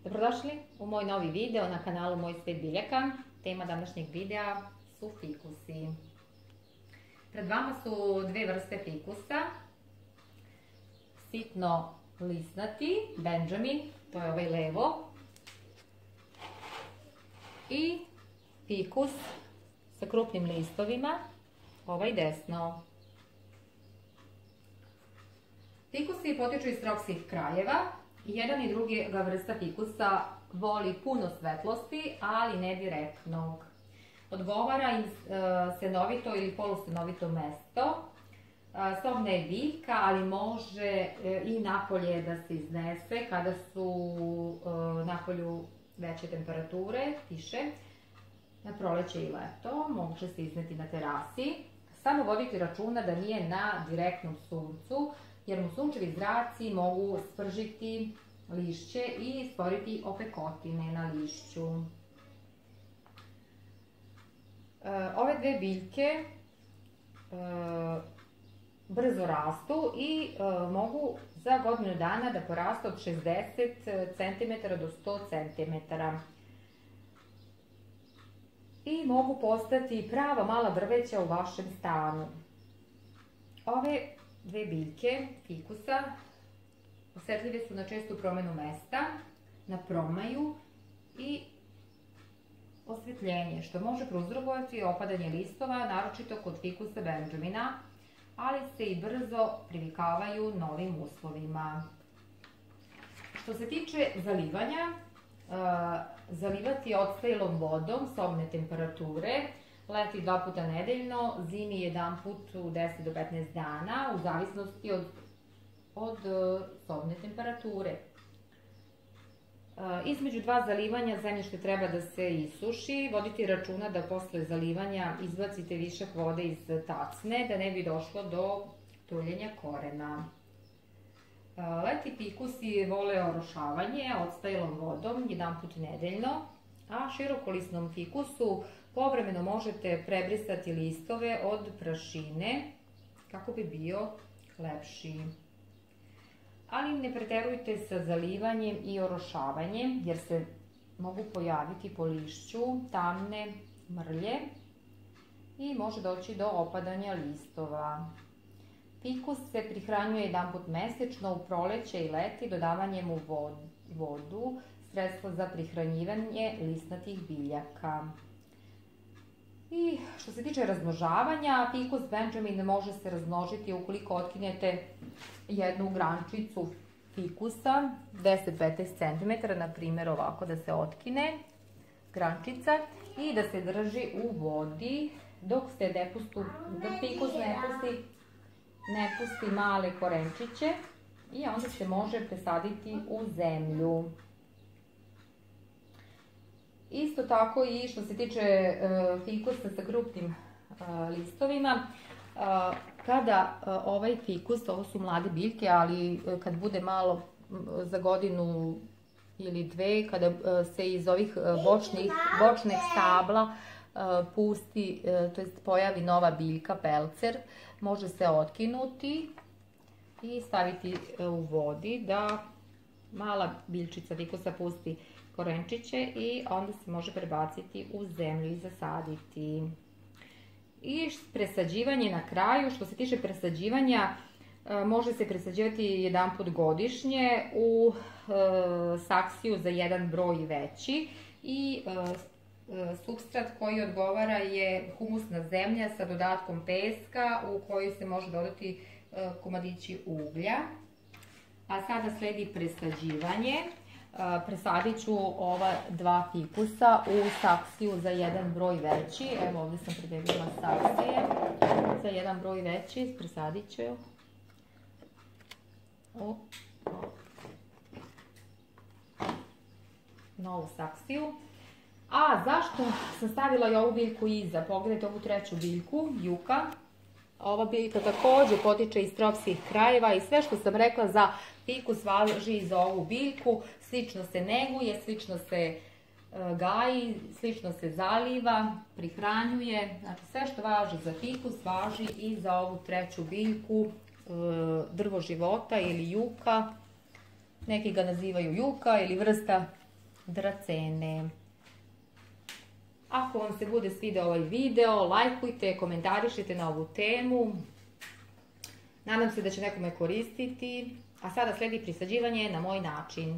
Dobrodošli u moj novi video na kanalu Moj svet biljaka. Tema današnjeg videa su fikusi. Pred vama su dve vrste fikusa. Sitno lisnati, Benjamin, to je ovaj levo. I fikus sa krupnim listovima, ovaj desno. Fikusi potiču iz tropskih krajeva. Jedan i drugi vrsta fikusa voli puno svetlosti, ali ne direktnog. Odgovara im senovito ili polusenovito mesto. Sobna je biljka, ali može i napolje da se iznese kada su napolju veće temperature, tiše. Na proleće i leto može se izneti na terasi. Samo voditi računa da nije na direktnom suncu, jer mu sunčevi zraci mogu spržiti lišće i stvoriti opekotine na lišću. Ove dve biljke brzo rastu i mogu za godinu dana da porastu od 60 cm do 100 cm. I mogu postati prava mala drveća u vašem stanu. Ove dve biljke fikusa osetljive su na čestu promenu mesta, na promaju i osvetljenje, što može prouzrokovati opadanje listova, naročito kod fikusa Benjamina, ali se i brzo privikavaju novim uslovima. Što se tiče zalivanja, zalivati odstajilom vodom sobne temperature, leti 2 puta nedeljno, zimi 1 put u 10 do 15 dana, u zavisnosti od sobne temperature. Između dva zalivanja zemljište treba da se isuši, voditi računa da posle zalivanja izbacite višak vode iz tacne, da ne bi došlo do tuljenja korena. Leti fikusi vole orošavanje odstajilom vodom 1 put nedeljno, a širokolisnom fikusu povremeno možete prebrisati listove od prašine kako bi bio lepši. Ali ne preterujte sa zalivanjem i orošavanjem, jer se mogu pojaviti po lišću tamne mrlje i može doći do opadanja listova. Fikus se prihranjuje 1 put mesečno u proleće i leti dodavanjem u vodu, sredstvo za prihranjivanje lisnatih biljaka. I što se tiče razmnožavanja, fikus Benjamin može se razmnožiti ukoliko otkinete jednu grančicu fikusa 10-15 cm, na primjer ovako da se otkine grančica i da se drži u vodi dok fikus ne pusti male korenčiće i onda se može presaditi u zemlju. Isto tako i što se tiče fikusa sa krupnim listovima, kada ovaj fikus, ovo su mlade biljke, ali kad bude malo za godinu ili dve, kada se iz ovih bočnih stabla pusti, to jest pojavi nova biljka, pelcer, može se otkinuti i staviti u vodi da mala biljčica fikusa pusti korenčiće i onda se može prebaciti u zemlju i zasaditi. I presađivanje na kraju. Što se tiče presađivanja, može se presađivati 1 put godišnje u saksiju za jedan broj veći i supstrat koji odgovara je humusna zemlja sa dodatkom peska u koju se može dodati komadići uglja. A sada sledi presađivanje. Presadit ću ova dva fikusa u saksiju za jedan broj veći. Evo ovdje sam pripremila saksije za jedan broj veći. Presadit ću u novu saksiju. A zašto sam stavila i ovu biljku iza? Pogledajte ovu treću biljku, juka. Ova biljka također potiče iz tropskih krajeva i sve što sam rekla za fikus važi i za ovu biljku. Slično se neguje, slično se gaji, slično se zaliva, prihranjuje. Znači sve što važi za fikus važi i za ovu treću biljku, drvo života ili juka. Neki ga nazivaju juka ili vrsta dracene. Ako vam se bude svideo ovaj video, lajkujte, komentarišite na ovu temu. Nadam se da će nekome koristiti. A sada sledi prisađivanje na moj način.